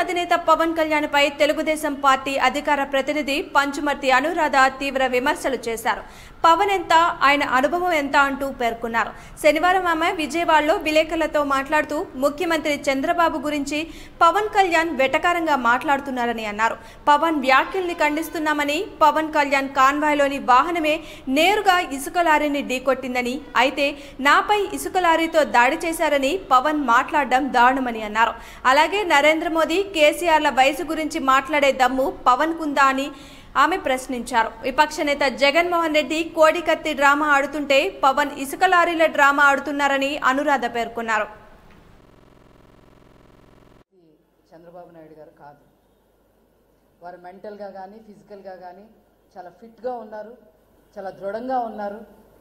అధినేత పవన్ కళ్యాణ్ పై తెలుగుదేశం పార్టీ అధికార ప్రతినిధి పంచుమర్తి అనురాధ తీవ్ర విమర్శలు చేశారు. పవన్ ఎంత, ఆయన అనుభవం ఎంత అంటూ పేర్కొన్నారు. శనివారం ఆమె విజయవాడలో విలేకరులతో మాట్లాడుతూ ముఖ్యమంత్రి చంద్రబాబు గురించి పవన్ కళ్యాణ్ వెటకారంగా మాట్లాడుతున్నారని అన్నారు. పవన్ వ్యాఖ్యల్ని ఖండిస్తున్నామని, పవన్ కళ్యాణ్ కాన్వాయ్లోని వాహనమే నేరుగా ఇసుక లారీని ఢీకొట్టిందని, అయితే నాపై ఇసుక లారీతో దాడి చేశారని పవన్ మాట్లాడడం దారుణమని అన్నారు. అలాగే నరేంద్ర మోదీ, కేసీఆర్ల వయసు గురించి మాట్లాడే దమ్ము పవన్ కుందా అని ఆమె ప్రశ్నించారు. విపక్ష నేత జగన్మోహన్ రెడ్డి కోడికత్తి డ్రామా ఆడుతుంటే పవన్ ఇసుక లారీల డ్రామా ఆడుతున్నారని అనురాధ పేర్కొన్నారు. చంద్రబాబు నాయుడు గారు కాదు, వారు మెంటల్గా కానీ ఫిజికల్గా కానీ చాలా ఫిట్గా ఉన్నారు, చాలా దృఢంగా ఉన్నారు.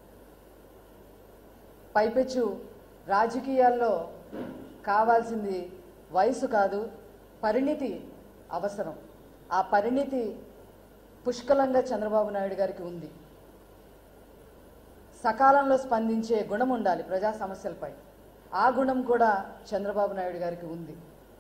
పైపెచ్చు రాజకీయాల్లో కావాల్సింది వయసు కాదు, పరిణితి అవసరం. ఆ పరిణితి పుష్కలంగా చంద్రబాబు నాయుడు గారికి ఉంది. సకాలంలో స్పందించే గుణం ఉండాలి ప్రజా సమస్యలపై. ఆ గుణం కూడా చంద్రబాబు నాయుడు గారికి ఉంది.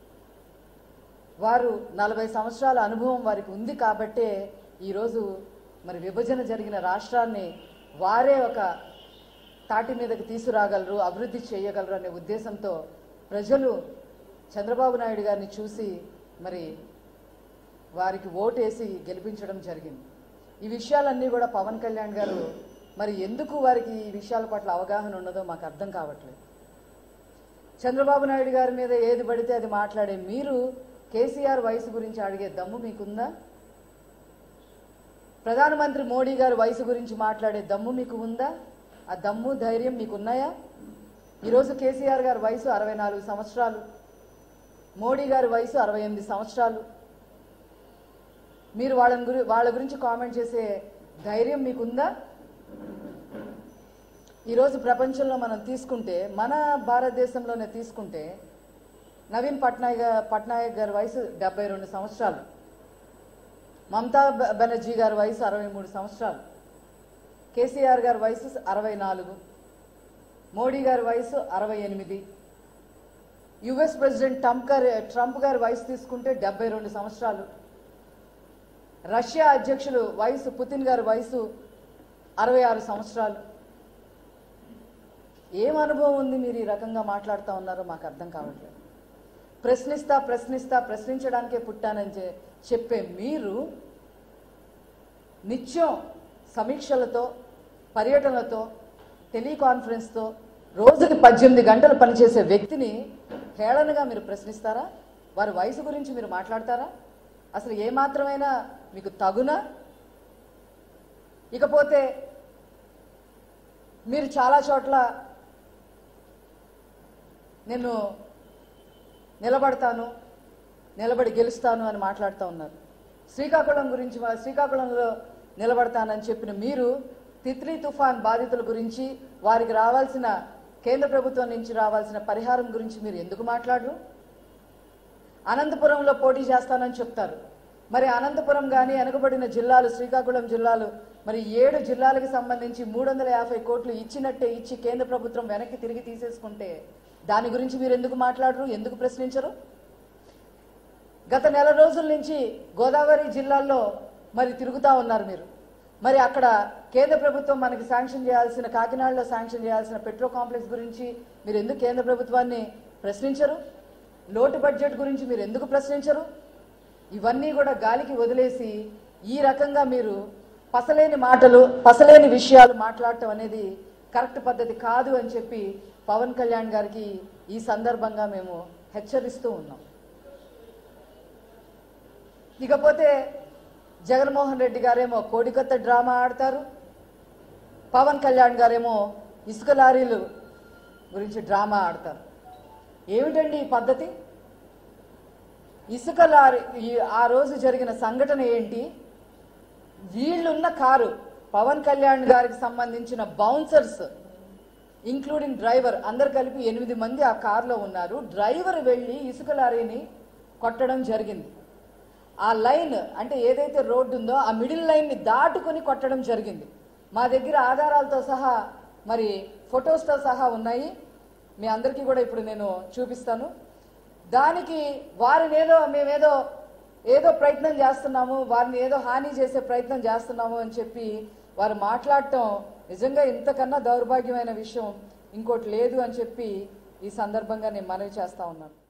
వారు 40 సంవత్సరాల అనుభవం వారికి ఉంది కాబట్టే ఈరోజు మరి విభజన జరిగిన రాష్ట్రాన్ని వారే ఒక తాటి మీదకి తీసుకురాగలరు, అభివృద్ధి చేయగలరు అనే ఉద్దేశంతో ప్రజలు చంద్రబాబు నాయుడు గారిని చూసి మరి వారికి ఓటేసి గెలిపించడం జరిగింది. ఈ విషయాలన్నీ కూడా పవన్ కళ్యాణ్ గారు మరి ఎందుకు వారికి ఈ విషయాల పట్ల అవగాహన ఉన్నదో మాకు అర్థం కావట్లేదు. చంద్రబాబు నాయుడు గారి మీద ఏది పడితే అది మాట్లాడే మీరు కేసీఆర్ వయసు గురించి అడిగే దమ్ము మీకుందా? ప్రధానమంత్రి మోడీ గారి వయసు గురించి మాట్లాడే దమ్ము మీకు ఉందా? ఆ దమ్ము ధైర్యం మీకున్నాయా? ఈరోజు కేసీఆర్ గారి వయసు 64 సంవత్సరాలు, మోడీ గారి వయసు 68 సంవత్సరాలు. మీరు వాళ్ళ గురించి కామెంట్ చేసే ధైర్యం మీకుందా? ఈరోజు ప్రపంచంలో మనం తీసుకుంటే, మన భారతదేశంలోనే తీసుకుంటే, నవీన్ పట్నాయక్ గారి వయసు 72 సంవత్సరాలు, మమతా బెనర్జీ గారి వయసు 63 సంవత్సరాలు, కేసీఆర్ గారి వయసు 64, మోడీ గారి వయసు 68, యుఎస్ ప్రెసిడెంట్ ట్రంప్ గారి వయసు తీసుకుంటే 72 సంవత్సరాలు, రష్యా అధ్యక్షులు వయసు పుతిన్ గారి వయసు 66 సంవత్సరాలు. ఏం అనుభవం ఉంది మీరు ఈ రకంగా మాట్లాడుతూ ఉన్నారో మాకు అర్థం కావట్లేదు. ప్రశ్నించడానికే పుట్టానని చెప్పే మీరు నిత్యం సమీక్షలతో, పర్యటనలతో, టెలికాన్ఫరెన్స్తో రోజుకి 18 గంటలు పనిచేసే వ్యక్తిని హేళనగా మీరు ప్రశ్నిస్తారా? వారి వయసు గురించి మీరు మాట్లాడతారా? అసలు ఏమాత్రమైనా మీకు తగునా? ఇకపోతే మీరు చాలా చోట్ల నేను నిలబడి గెలుస్తాను అని మాట్లాడుతూ ఉన్నారు. శ్రీకాకుళంలో నిలబడతానని చెప్పిన మీరు తిత్లీ తుఫాన్ బాధితుల గురించి, వారికి రావాల్సిన కేంద్ర ప్రభుత్వం నుంచి రావాల్సిన పరిహారం గురించి మీరు ఎందుకు మాట్లాడరు? అనంతపురంలో పోటీ చేస్తానని చెప్తారు. మరి అనంతపురం కానీ వెనుకబడిన జిల్లాలు, శ్రీకాకుళం జిల్లాలు, మరి 7 జిల్లాలకు సంబంధించి 350 కోట్లు ఇచ్చినట్టే ఇచ్చి కేంద్ర ప్రభుత్వం వెనక్కి తిరిగి తీసేసుకుంటే దాని గురించి మీరు ఎందుకు మాట్లాడరు, ఎందుకు ప్రశ్నించరు? గత నెల రోజుల నుంచి గోదావరి జిల్లాల్లో మరి తిరుగుతూ ఉన్నారు మీరు. మరి అక్కడ కేంద్ర ప్రభుత్వం మనకి శాంక్షన్ చేయాల్సిన, కాకినాడలో శాంక్షన్ చేయాల్సిన పెట్రో కాంప్లెక్స్ గురించి మీరు ఎందుకు కేంద్ర ప్రభుత్వాన్ని ప్రశ్నించరు? లోటు బడ్జెట్ గురించి మీరు ఎందుకు ప్రశ్నించరు? ఇవన్నీ కూడా గాలికి వదిలేసి ఈ రకంగా మీరు పసలేని మాటలు, పసలేని విషయాలు మాట్లాడటం అనేది కరెక్ట్ పద్ధతి కాదు అని చెప్పి పవన్ కళ్యాణ్ గారికి ఈ సందర్భంగా మేము హెచ్చరిస్తూ ఉన్నాం. ఇకపోతే జగన్మోహన్ రెడ్డి గారేమో కోడికొత్త డ్రామా ఆడతారు, పవన్ కళ్యాణ్ గారేమో ఇసుక లారీలు గురించి డ్రామా ఆడతారు. ఏమిటండి ఈ పద్ధతి? ఇసుక లారీ ఆ రోజు జరిగిన సంఘటన ఏంటి? వీళ్ళున్న కారు, పవన్ కళ్యాణ్ గారికి సంబంధించిన బౌన్సర్స్ ఇంక్లూడింగ్ డ్రైవర్ అందరు కలిపి 8 మంది ఆ కారులో ఉన్నారు. డ్రైవర్ వెళ్ళి ఇసుక లారీని కొట్టడం జరిగింది. ఆ లైన్ అంటే ఏదైతే రోడ్డు ఉందో ఆ మిడిల్ లైన్ని దాటుకొని కొట్టడం జరిగింది. మా దగ్గర ఆధారాలతో సహా మరి ఫొటోస్తో సహా ఉన్నాయి. మీ అందరికీ కూడా ఇప్పుడు నేను చూపిస్తాను. దానికి వారిని ఏదో ప్రయత్నం చేస్తున్నాము, వారిని ఏదో హాని చేసే ప్రయత్నం చేస్తున్నాము అని చెప్పి వారు మాట్లాడటం నిజంగా ఇంతకన్నా దౌర్భాగ్యమైన విషయం ఇంకోటి లేదు అని చెప్పి ఈ సందర్భంగా నేను మనవి చేస్తా ఉన్నాను.